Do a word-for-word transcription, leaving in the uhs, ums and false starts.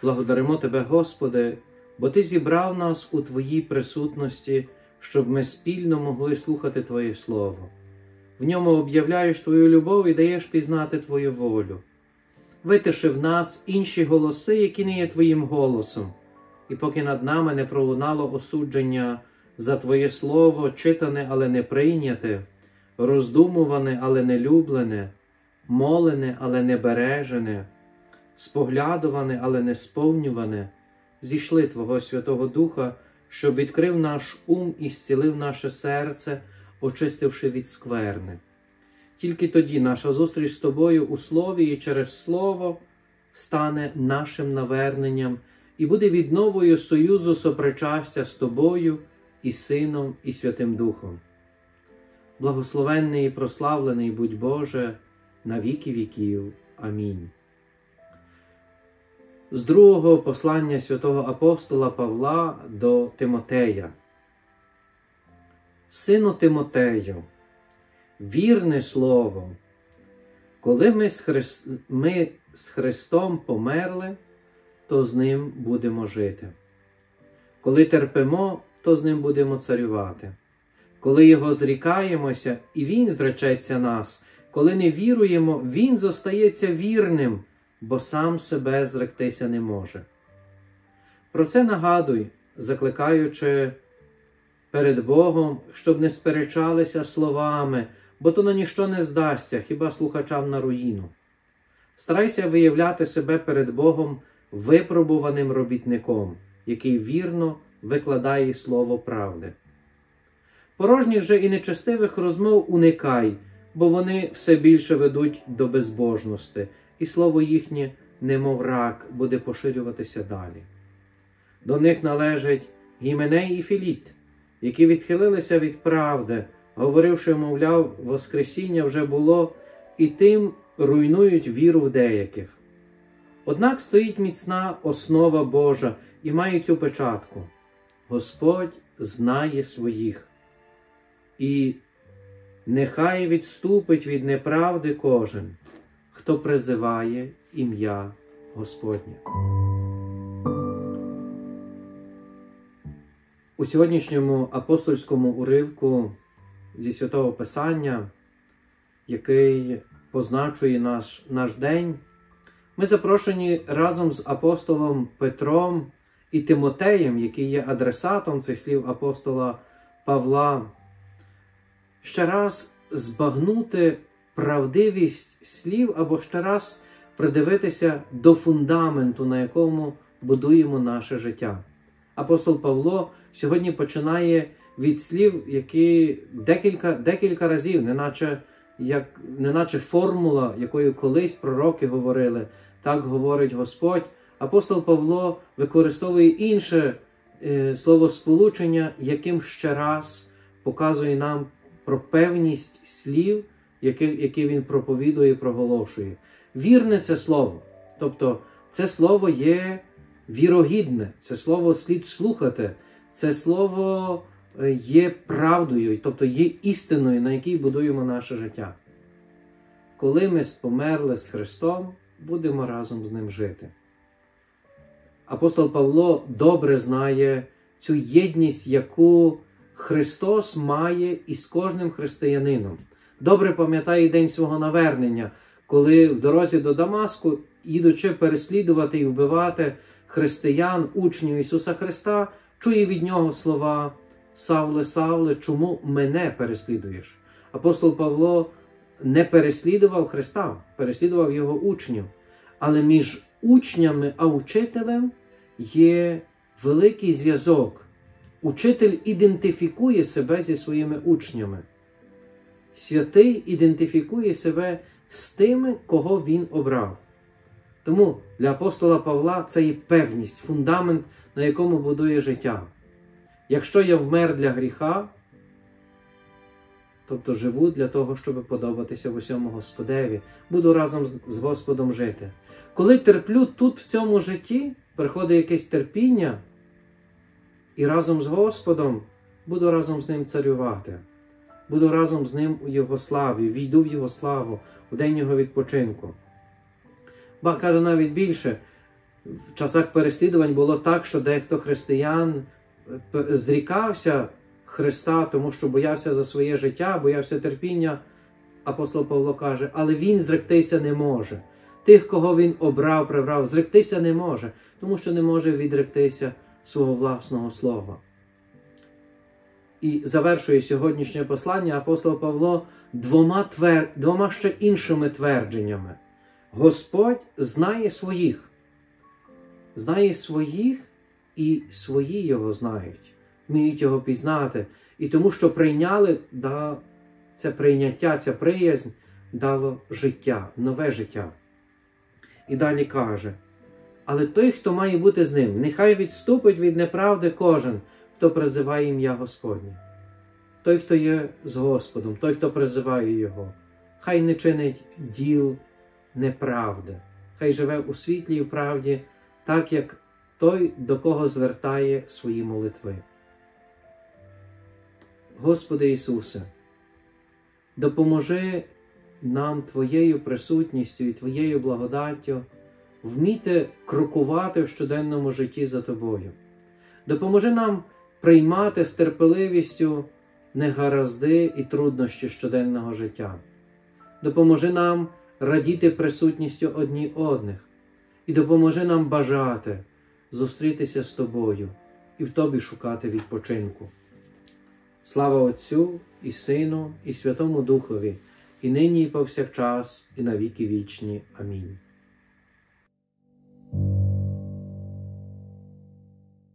Благодаримо Тебе, Господи, бо Ти зібрав нас у Твоїй присутності, щоб ми спільно могли слухати Твоє Слово. В ньому об'являєш Твою любов і даєш пізнати Твою волю. Витиши в нас інші голоси, які не є Твоїм голосом, і поки над нами не пролунало осудження за Твоє Слово, читане, але не прийняте, роздумуване, але не люблене, молене, але не бережене, споглядуване, але не сповнюване, зійшли Твого Святого Духа, щоб відкрив наш ум і зцілив наше серце, очистивши від скверни. Тільки тоді наша зустріч з Тобою у Слові і через Слово стане нашим наверненням і буде відновою союзу сопричастя з Тобою і Сином, і Святим Духом. Благословенний і прославлений будь Боже на віки віків. Амінь. З другого послання святого апостола Павла до Тимотея. Сину Тимотею, вірне слово, коли ми з, Христ... ми з Христом померли, то з Ним будемо жити. Коли терпимо, то з Ним будемо царювати. Коли Його зрікаємося, і Він зречеться нас, коли не віруємо, Він зостається вірним, бо сам себе зректися не може. Про це нагадуй, закликаючи перед Богом, щоб не сперечалися словами, бо то на ніщо не здасться, хіба слухачам на руїну. Старайся виявляти себе перед Богом випробуваним робітником, який вірно викладає слово правди. Порожніх же і нечестивих розмов уникай, бо вони все більше ведуть до безбожності, і слово їхнє, немов рак, буде поширюватися далі. До них належать Гіменей і Філіт, які відхилилися від правди, говоривши, мовляв, воскресіння вже було, і тим руйнують віру в деяких. Однак стоїть міцна основа Божа і має цю печатку. Господь знає своїх. І нехай відступить від неправди кожен, хто призиває ім'я Господнє. У сьогоднішньому апостольському уривку зі Святого Писання, який позначує наш, наш день, ми запрошені разом з апостолом Петром і Тимотеєм, який є адресатом цих слів апостола Павла, ще раз збагнути правдивість слів або ще раз придивитися до фундаменту, на якому будуємо наше життя. Апостол Павло сьогодні починає від слів, які декілька, декілька разів, неначе, як, неначе формула, якою колись пророки говорили, так говорить Господь. Апостол Павло використовує інше е, словосполучення, яким ще раз показує нам про певність слів, які, які він проповідує і проголошує. Вірне це слово. Тобто це слово є вірогідне, це слово слід слухати, це слово є правдою, тобто є істиною, на якій будуємо наше життя. Коли ми померли з Христом, будемо разом з Ним жити. Апостол Павло добре знає цю єдність, яку Христос має із кожним християнином. Добре пам'ятає день свого навернення, коли в дорозі до Дамаску, їдучи переслідувати і вбивати християн, учнів Ісуса Христа, чує від нього слова: «Савле, Савле, чому мене переслідуєш?» Апостол Павло не переслідував Христа, переслідував його учнів. Але між учнями а учителем є великий зв'язок. Учитель ідентифікує себе зі своїми учнями. Святий ідентифікує себе з тими, кого він обрав. Тому для апостола Павла це є певність, фундамент, на якому будує життя. Якщо я вмер для гріха, тобто живу для того, щоб подобатися в усьому Господеві, буду разом з Господом жити. Коли терплю тут, в цьому житті, приходить якесь терпіння, і разом з Господом буду разом з Ним царювати. Буду разом з Ним у Його славі, війду в Його славу, у день Його відпочинку. Ба, каже навіть більше, в часах переслідувань було так, що дехто християн зрікався Христа, тому що боявся за своє життя, боявся терпіння. Апостол Павло каже, але він зректися не може. Тих, кого він обрав, прибрав, зректися не може, тому що не може відректися свого власного слова. І завершує сьогоднішнє послання апостол Павло двома, твер... двома ще іншими твердженнями. Господь знає своїх. Знає своїх, і свої його знають. Вміють його пізнати. І тому, що прийняли, да, це прийняття, ця приязнь дало життя, нове життя. І далі каже, але той, хто має бути з ним, нехай відступить від неправди кожен, хто призиває ім'я Господнє. Той, хто є з Господом, той, хто призиває Його, хай не чинить діл неправди, хай живе у світлі і в правді, так як той, до кого звертає свої молитви. Господи Ісусе, допоможи нам Твоєю присутністю і Твоєю благодаттю вміти крокувати в щоденному житті за Тобою. Допоможи нам приймати з терпеливістю негаразди і труднощі щоденного життя. Допоможи нам радіти присутністю одні одних. І допоможи нам бажати зустрітися з Тобою і в Тобі шукати відпочинку. Слава Отцю і Сину і Святому Духові, і нині і повсякчас, і на віки вічні. Амінь.